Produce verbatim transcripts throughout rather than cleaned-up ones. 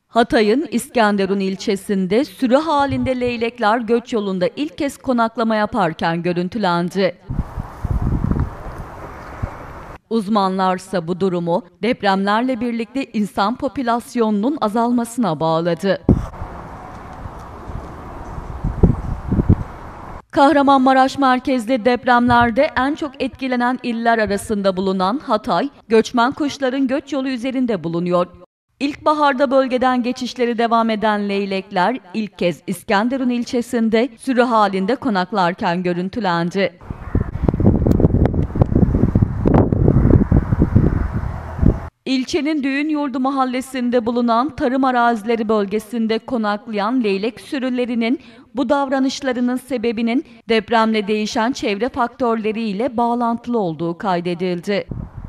Hatay'ın İskenderun ilçesinde sürü halinde leylekler göç yolunda ilk kez konaklama yaparken görüntülendi. Uzmanlarsa bu durumu depremlerle birlikte insan popülasyonunun azalmasına bağladı. Kahramanmaraş merkezli depremlerde en çok etkilenen iller arasında bulunan Hatay, göçmen kuşların göç yolu üzerinde bulunuyor. İlkbaharda bölgeden geçişleri devam eden leylekler ilk kez İskenderun ilçesinde sürü halinde konaklarken görüntülendi. İlçenin Düğünyurdu mahallesinde bulunan tarım arazileri bölgesinde konaklayan leylek sürülerinin bu davranışlarının sebebinin depremle değişen çevre faktörleriyle bağlantılı olduğu kaydedildi.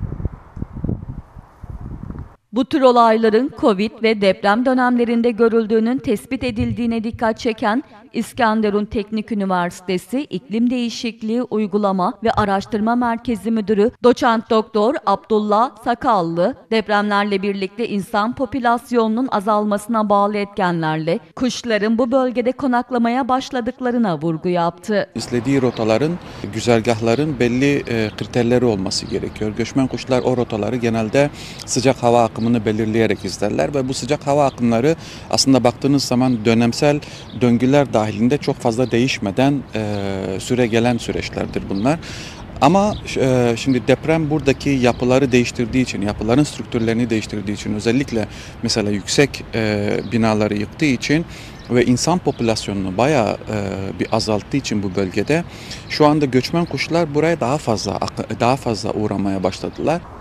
Bu tür olayların Covid ve deprem dönemlerinde görüldüğünün tespit edildiğine dikkat çeken İskenderun Teknik Üniversitesi İklim Değişikliği Uygulama ve Araştırma Merkezi Müdürü Doçent Doktor Abdullah Sakallı, depremlerle birlikte insan popülasyonunun azalmasına bağlı etkenlerle kuşların bu bölgede konaklamaya başladıklarına vurgu yaptı. İzlediği rotaların, güzergahların belli kriterleri olması gerekiyor. Göçmen kuşlar o rotaları genelde sıcak hava akımını belirleyerek izlerler ve bu sıcak hava akımları aslında baktığınız zaman dönemsel döngüler dahilinde çok fazla değişmeden e, süre gelen süreçlerdir bunlar. Ama e, şimdi deprem buradaki yapıları değiştirdiği için, yapıların strüktürlerini değiştirdiği için, özellikle mesela yüksek e, binaları yıktığı için ve insan popülasyonunu bayağı e, bir azalttığı için bu bölgede şu anda göçmen kuşlar buraya daha fazla daha fazla uğramaya başladılar.